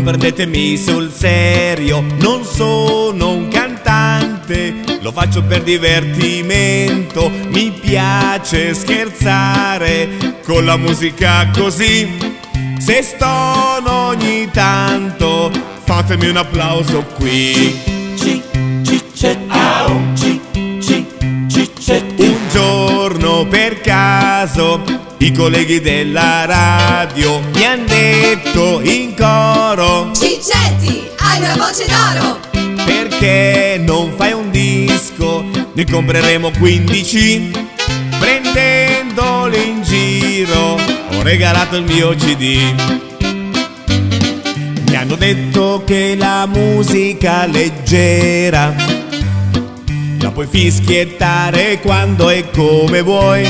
prendetemi sul serio, non sono un cantante, lo faccio per divertimento, mi piace scherzare con la musica così. Se stono ogni tanto, fatemi un applauso qui. Un giorno per caso i colleghi della radio mi han detto in coro: Ciccetti, hai una voce d'oro! perché non fai un disco? Ne compreremo 15, prendendoli in giro ho regalato il mio CD. Mi hanno detto che la musica leggera la puoi fischiettare quando e come vuoi,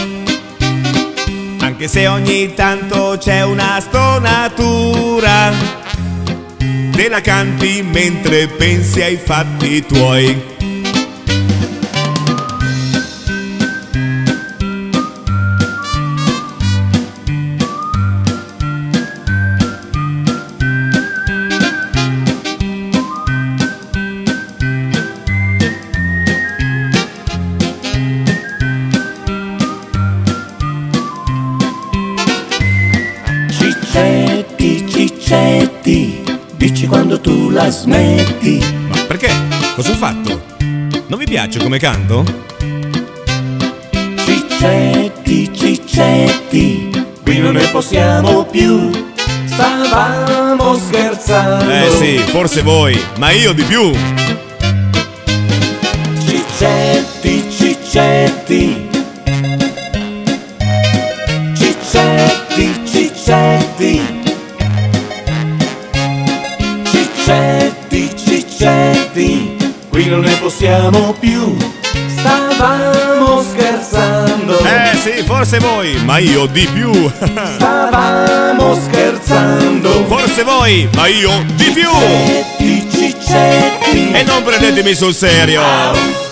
anche se ogni tanto c'è una stonatura, te la canti mentre pensi ai fatti tuoi. Ciccetti, dici quando tu la smetti. Ma perché? Cosa ho fatto? Non vi piace come canto? Ciccetti, qui non ne possiamo più. Stavamo scherzando. Sì, forse voi, ma io di più. Ciccetti, Ciccetti, qui non ne possiamo più. Stavamo scherzando. Sì, forse voi, ma io di più. Stavamo scherzando. Forse voi, ma io di più. Ciccetti, E non prendetemi sul serio.